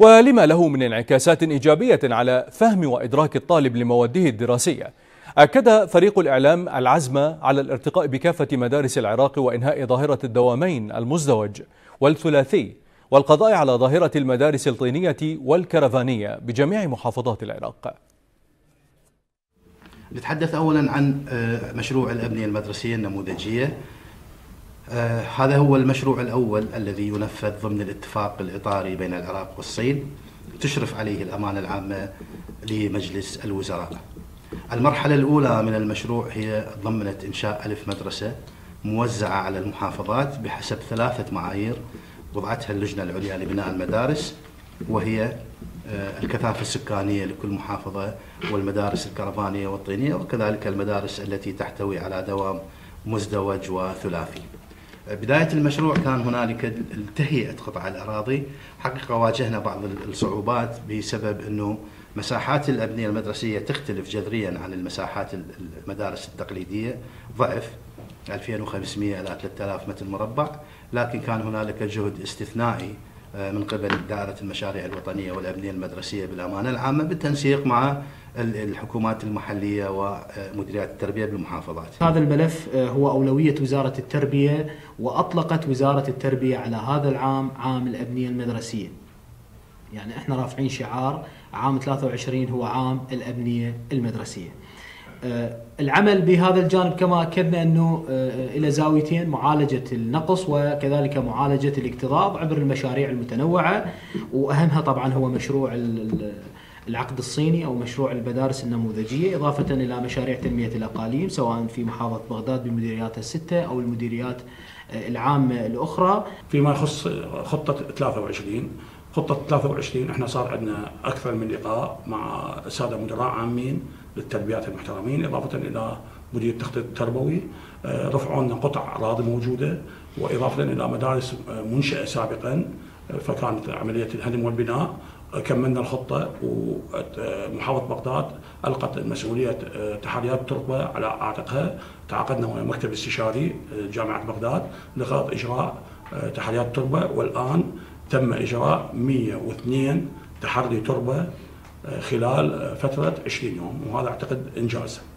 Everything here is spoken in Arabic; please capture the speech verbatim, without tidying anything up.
ولما له من انعكاسات إيجابية على فهم وإدراك الطالب لمواده الدراسية. أكد فريق الإعلام العزم على الارتقاء بكافة مدارس العراق وإنهاء ظاهرة الدوامين المزدوج والثلاثي، والقضاء على ظاهرة المدارس الطينية والكرفانية بجميع محافظات العراق. نتحدث أولا عن مشروع الأبنية المدرسية النموذجية. هذا هو المشروع الأول الذي ينفذ ضمن الاتفاق الإطاري بين العراق والصين، تشرف عليه الأمانة العامة لمجلس الوزراء. المرحلة الأولى من المشروع هي ضمنت إنشاء ألف مدرسة موزعة على المحافظات بحسب ثلاثة معايير وضعتها اللجنة العليا لبناء المدارس، وهي الكثافة السكانية لكل محافظة، والمدارس الكرفانية والطينية، وكذلك المدارس التي تحتوي على دوام مزدوج وثلاثي. بداية المشروع كان هنالك تهيئة قطع الأراضي. حقيقة واجهنا بعض الصعوبات بسبب أنه مساحات الأبنية المدرسية تختلف جذريا عن المساحات المدارس التقليدية، ضعف ألفين وخمسمئة إلى ثلاثة آلاف متر مربع، لكن كان هنالك جهد استثنائي من قبل دائرة المشاريع الوطنية والأبنية المدرسية بالأمانة العامة بالتنسيق مع الحكومات المحلية ومديريات التربية بالمحافظات. هذا الملف هو أولوية وزارة التربية، وأطلقت وزارة التربية على هذا العام عام الأبنية المدرسية. يعني احنا رافعين شعار عام ثلاثة وعشرين هو عام الأبنية المدرسية. العمل بهذا الجانب كما أكدنا أنه إلى زاويتين: معالجة النقص وكذلك معالجة الاكتظاظ عبر المشاريع المتنوعة، وأهمها طبعا هو مشروع العقد الصيني أو مشروع المدارس النموذجية، إضافة إلى مشاريع تنمية الأقاليم سواء في محافظة بغداد بمديرياتها الستة أو المديريات العامة الأخرى. فيما يخص خطة ثلاثة وعشرين، خطة ثلاثة وعشرين احنا صار عندنا أكثر من لقاء مع السادة مدراء عامين للتربيات المحترمين، إضافة إلى مدير التخطيط التربوي. رفعوا لنا قطع أراضي موجودة، وإضافة إلى مدارس منشأة سابقا فكانت عملية الهدم والبناء. كملنا الخطة، ومحافظة بغداد ألقت مسؤولية تحريات التربة على عاتقها. تعاقدنا مع مكتب استشاري جامعة بغداد لغرض إجراء تحريات التربة، والآن تم إجراء مئة واثنين تحري تربة خلال فترة عشرين يوم، وهذا أعتقد إنجاز.